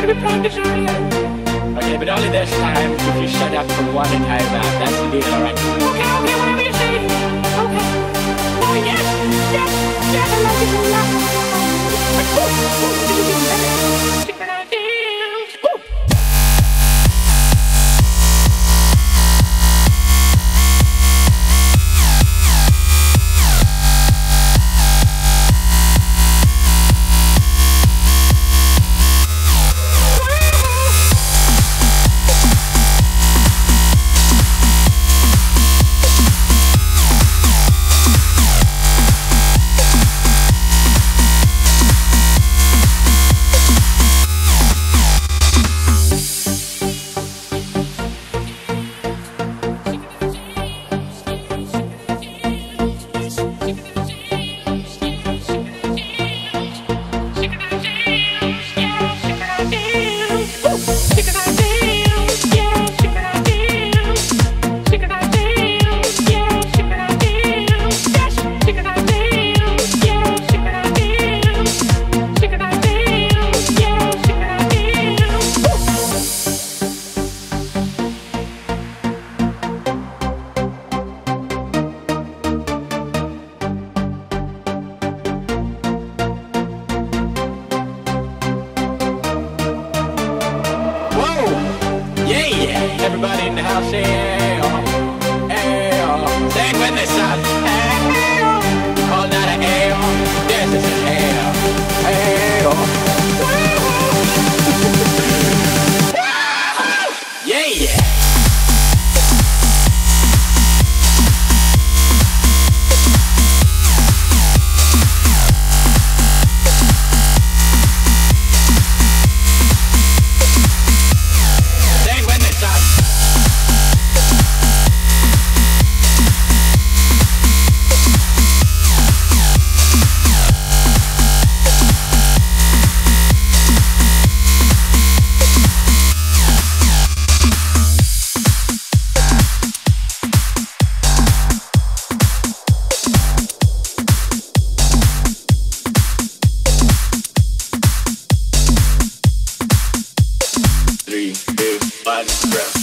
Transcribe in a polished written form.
Okay, but only this time if you shut up for one entire round. That's the deal, alright? Okay, whatever you say. Okay. Oh, yes, I like it a lot. Synchronize. Everybody in the house say, hey, oh, hey, oh. Say it with me, son. Hey, oh. Call that a hey, oh. This is a hey, oh. Hey, oh. Yeah, yeah. Breath.